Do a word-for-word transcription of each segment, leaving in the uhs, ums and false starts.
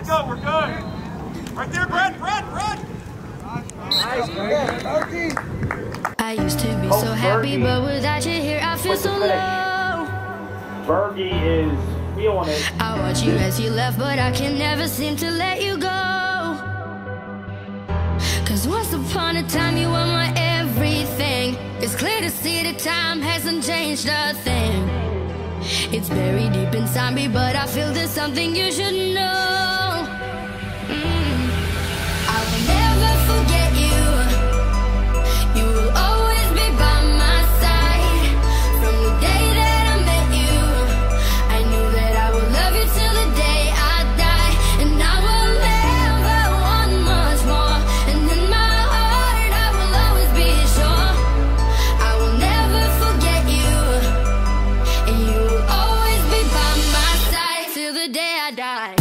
Let's go, we're good. Right there, Brett, Brett, Brett. Nice, I used to be oh, so happy, Bergie. but without you here, I feel so low. Bergie is feeling it. I watch you as you left, but I can never seem to let you go. Cause once upon a time, you were my everything. It's clear to see that time hasn't changed a thing. It's buried deep inside me, but I feel there's something you should know. Mm. I will never forget you. You will always be by my side. From the day that I met you, I knew that I would love you till the day I die. And I will never want much more. And in my heart I will always be sure I will never forget you. And you will always be by my side till the day I die.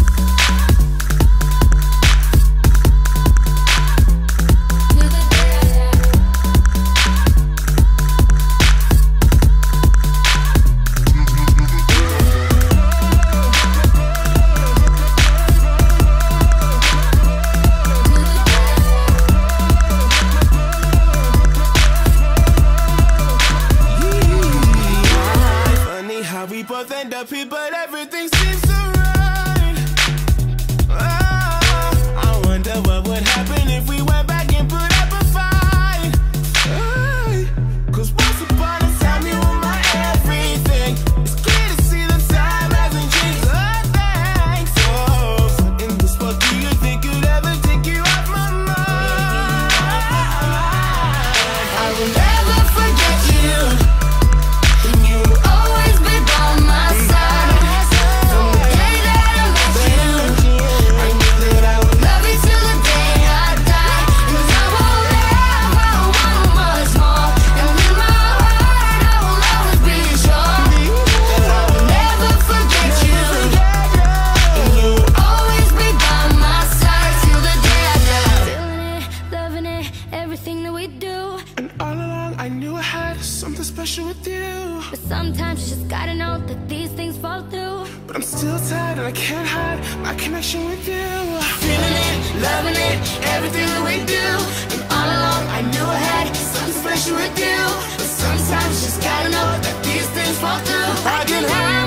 We both end up here, but everything seems so right. Oh, I wonder what would happen if we went back and put up a fight. Hey, cause once upon a time you were my everything. It's clear to see the time hasn't changed a thing. So, in this world, do you think you'd ever take you off my mind? I will never forget you. You will always be by my side. From the day that I met you, I knew that I would love you till the day I die. Cause I will never want much more. And in my heart I will always be sure that I will never forget you. And you will always be by my side till the day I die. Feeling it, loving it, everything that we do. And all along I knew I had something special with you. But sometimes you just gotta know that these things fall through. But I'm still tired and I can't hide my connection with you. Feeling it, loving it, everything that we do. And all along I knew I had something special with you. But sometimes you just gotta know that these things fall through. I can hide